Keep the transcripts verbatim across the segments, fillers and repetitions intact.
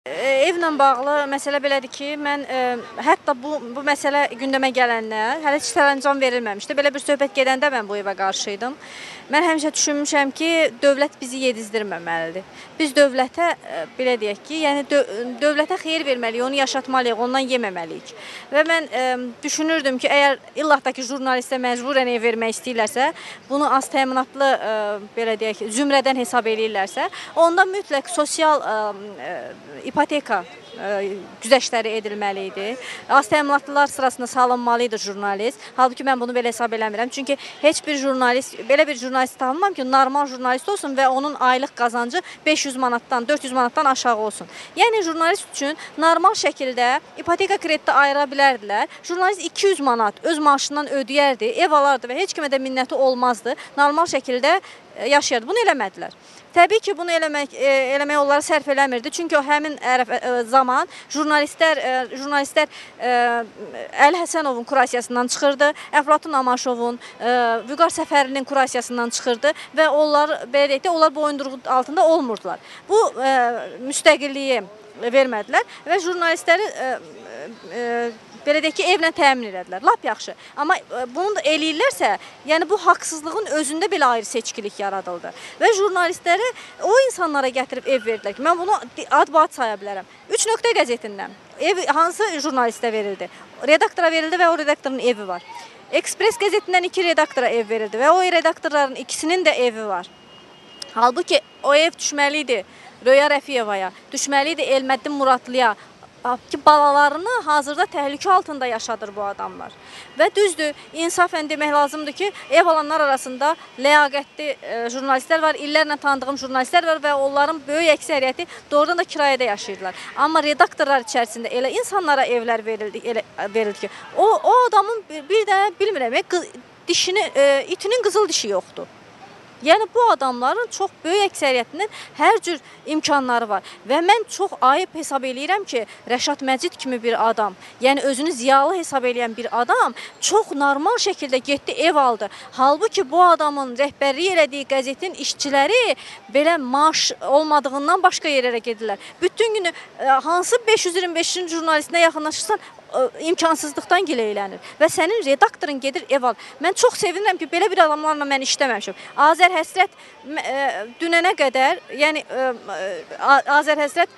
Evlə bağlı məsələ belədir ki, mən ə, hətta bu, bu məsələ gündəmə gələndən hələ heç sərəncam verilməmişdi. Belə bir söhbət gedəndə mən bu evə qarşıydım. Mən həmişə düşünmüşəm ki, dövlət bizi yedizdirməməlidir. Biz dövlətə, ə, belə deyək ki, yəni dö dövlətə xeyir verməliyik, onu yaşatmalıyıq, ondan yeməməliyik. Və mən ə, düşünürdüm ki, əgər illah da ki, jurnalistə məcburən ev vermək istəyirlərsə, bunu az təminatlı, ə, belə deyək, zümrədən hesab eləyirlərsə, onda mütləq sosial ə, ə, ipoteka ə, güzəştləri edilməli idi. Az təminatlılar sırasında salınmalı idi jurnalist. Halbuki mən bunu belə hesab eləmirəm. Çünki heç bir jurnalist, belə bir jurnalist tanımam ki, normal jurnalist olsun və onun aylıq qazancı beş yüz manatdan, dörd yüz manatdan aşağı olsun. Yəni jurnalist üçün normal şəkildə ipoteka krediti ayıra bilərdilər. Jurnalist iki yüz manat öz maaşından ödəyərdi, ev alardı və heç kimə də minnəti olmazdı. Normal şəkildə yaşayardı. Bunu eləmədilər. Təbii ki, bunu eləmək, e, eləmək onları sərf eləmirdi. Çünki o həmin ərəf, e, zaman jurnalistlər, e, jurnalistlər e, Əli Həsənovun kurasiyasından çıxırdı, Əflatun Amaşovun, e, Vüqar Səfərlinin kurasiyasından çıxırdı və onlar, belə deyək də, onlar boyunduruğu altında olmurdular. Bu e, müstəqilliyi vermədilər və jurnalistləri e, e, belə deyək ki, evlə təmin elədilər. Lap yaxşı. Amma bunu da eləyirlərsə, yəni bu haqsızlığın özündə belə ayrı seçkilik yaradıldı. Və jurnalistləri o insanlara gətirib ev verdilər ki, mən bunu ad-baad saya bilərəm. üç nöqtə qəzetindən ev hansı jurnalistə verildi? Redaktora verildi və o redaktorun evi var. Ekspres qəzetindən iki redaktora ev verildi və o redaktorların ikisinin də evi var. Halbuki o ev düşməli idi Röya Rəfiyevaya, düşməli idi Elməddin Muradlıya, ki, balalarını hazırda təhlükə altında yaşadır bu adamlar. Və düzdür, insafən demək lazımdır ki, ev alanlar arasında ləyaqətli e, jurnalistlər var, illərlə tanıdığım jurnalistlər var və onların böyük əksəriyyəti doğrudan da kirayədə yaşayırlar. Amma redaktorlar içərisində elə insanlara evlər verildi, elə, verildi ki, o, o adamın bir, bir də bilmirəm, dişini, e, itinin qızıl dişi yoxdur. Yəni bu adamların çox böyük əksəriyyətinin hər cür imkanları var və mən çox ayıb hesab eləyirəm ki, Rəşad Məcid kimi bir adam, yəni özünü ziyalı hesab eləyən bir adam çox normal şəkildə getdi, ev aldı. Halbuki bu adamın rəhbərlik elədiyi qəzetin işçiləri belə maaş olmadığından başqa yerlərə gedirlər. Bütün günü hansı beş yüz iyirmi beşinci jurnalistinə yaxınlaşırsan, imkansızlıqdan gileylənir və sənin redaktorun gedir ev al. Mən çox sevinirəm ki, belə bir adamlarla mən işləməmişim. Azər Həsrət ə, dünənə qədər, yəni ə, Azər Həsrət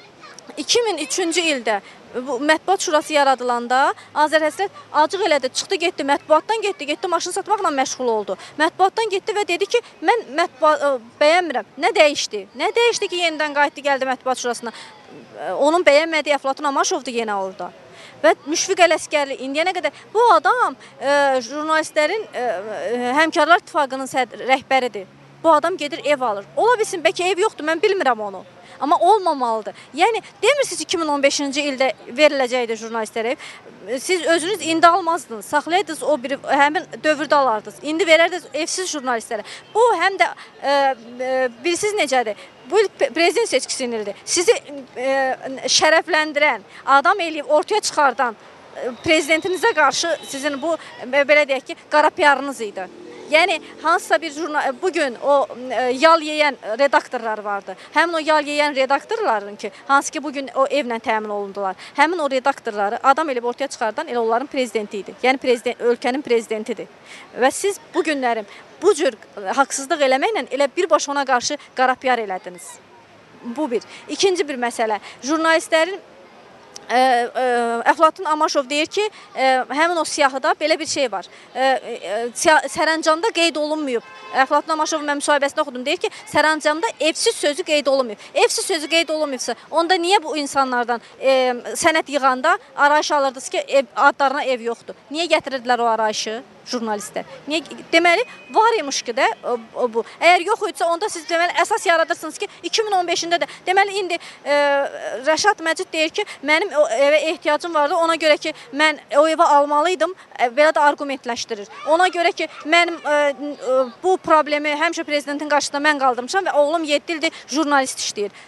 iki min üçüncü ildə bu mətbuat şurası yaradılanda Azər Həsrət acıq elədi, çıxdı getdi, mətbuatdan getdi, getdi maşın satmaqla məşğul oldu. Mətbuatdan getdi və dedi ki, mən mətbuat ə, bəyənmirəm. Nə dəyişdi? Nə dəyişdi ki, yenidən qayıtdı, gəldi mətbuat şurasına? Onun bəyənmədiyi Əflatun Amaşovdur yenə orada. Və Müşfiq Ələsgərli indiyənə qədər bu adam e, jurnalistlərin e, Həmkarlar İttifaqının rəhbəridir. Bu adam gedir ev alır. Ola bilsin, bəlkə ev yoxdur, mən bilmirəm onu. Amma olmamalıdır. Yəni, demirsiniz iki min on beşinci ildə veriləcəkdir jurnalistlərə ev. Siz özünüz indi almazdınız, saxlayaydınız, o bir, həmin dövrdə alardınız. İndi verərdiniz evsiz jurnalistlərə. Bu, həm də e, e, bilirsiniz necədir? Bu il prezident seçkisi ildir. Sizi e, şərəfləndirən, adam eləyib ortaya çıxardan e, prezidentinizə qarşı sizin bu, e, belə deyək ki, qara piyarınız idi. Yəni, hansısa bir jurnal, bugün o e, yal yeyən redaktorlar vardı. Həmin o yal yeyən redaktorların ki, hansı ki, bugün o evlə təmin olundular. Həmin o redaktorları adam elib ortaya çıxardan elə onların prezidenti idi. Yəni, prezident, ölkənin prezidentidir. Və siz bu günlərim bu cür haqsızlıq eləməklə elə birbaşa ona qarşı qara piyar elədiniz. Bu bir. İkinci bir məsələ, jurnalistlərin Ə, ə, Əflatun Amaşov deyir ki, ə, həmin o siyahıda belə bir şey var. Ə, ə, sərəncamda qeyd olunmayıb. Əflatun Amaşov mən müsahibəsində oxudum. Deyir ki, sərəncamda evsiz sözü qeyd olunmayıb. Evsiz sözü qeyd olunmayıbsa, onda niyə bu insanlardan ə, sənəd yığanda arayış alırdınız ki, ev, adlarına ev yoxdur? Niyə gətirirdilər o arayışı? Jurnalistlər. Niyə? Deməli, var imiş ki də o, o, bu. Əgər yox idisə, onda siz deməli əsas yaradırsınız ki, iki min on beşində də. Deməli, indi e, Rəşad Məcid deyir ki, mənim o evə ehtiyacım vardı, ona görə ki, mən o evə almalıydım, e, belə də argumentləşdirir. Ona görə ki, mənim e, e, bu problemi həmişə prezidentin qarşısında mən qaldırmışam və oğlum yeddi ildir jurnalist işləyir.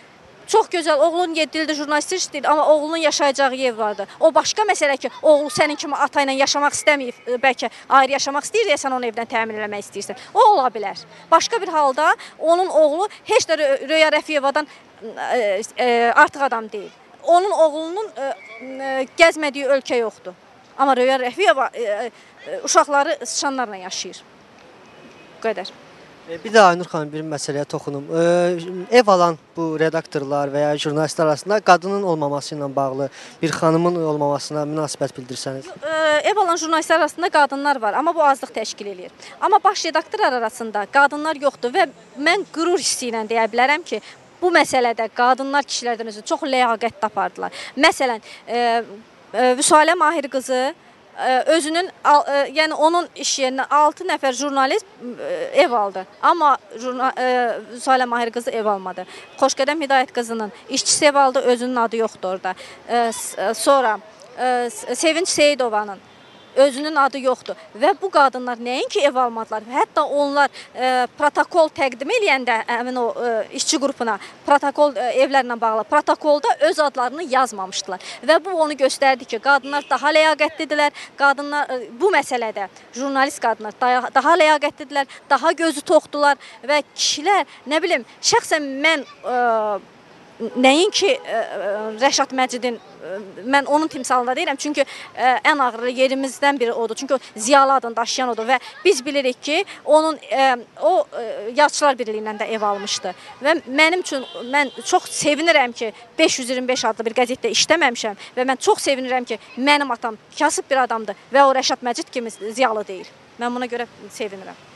Çox gözəl, oğlun yeddi ildir jurnalistlik işləyir, amma oğlunun yaşayacağı ev vardı. O başqa məsələ ki, oğlu sənin kimi ata ilə yaşamaq istəməyib, bəlkə ayrı yaşamaq istəyir deyə sən onu evdən təmin eləmək istəyirsən. O ola bilər. Başqa bir halda onun oğlu heç də Röya Rəfiyevadan e, e, artıq adam deyil. Onun oğlunun e, e, gəzmədiyi ölkə yoxdur. Amma Röya Rəfiyeva e, e, uşaqları sıçanlarla yaşayır. Bu qədər. Bir də Aynur xanım bir məsələyə toxunum. Ee, ev alan bu redaktorlar və ya jurnalistlər arasında qadının olmaması ilə bağlı bir xanımın olmamasına münasibət bildirsəniz. Ee, ev alan jurnalistlər arasında qadınlar var, amma bu azlıq təşkil edir. Amma baş redaktorlar arasında qadınlar yoxdur və mən qürur hissi ilə deyə bilərəm ki, bu məsələdə qadınlar kişilərdən özü çox ləyaqət tapardılar. Məsələn, e, e, Vüsalə Mahir qızı özünün, yəni onun iş yerinə altı nəfər jurnalist ev aldı. Amma Vüsalə Mahir qızı ev almadı. Xoşqədəm Hidayət qızının işçisi ev aldı, özünün adı yoxdur orada. Sonra Sevinç Seyidovanın özünün adı yoxdur. Və bu qadınlar nəinki ev almadılar, hətta onlar e, protokol təqdim eləyəndə həmin o e, işçi qrupuna protokol e, evlərlə bağlı protokolda öz adlarını yazmamışdılar. Və bu onu göstərdi ki, qadınlar daha ləyaqətlidirlər, qadınlar e, bu məsələdə jurnalist qadınlar daha, daha ləyaqətlidirlər, daha gözü toxdular və kişilər, nə bilim, şəxsən mən e, nəinki e, Rəşad Məcidin, e, mən onun timsalında deyirəm, çünki e, ən ağır yerimizdən biri odur. Çünki o ziyalı adını daşıyan odur və biz bilirik ki, onun e, o e, Yazıçılar Birliyindən də ev almışdı. Və mənim üçün, mən çox sevinirəm ki, beş yüz iyirmi beş adlı bir qəzetdə işləməmişəm və mən çox sevinirəm ki, mənim atam kasıb bir adamdır və o Rəşad Məcid kimi ziyalı deyil. Mən buna görə sevinirəm.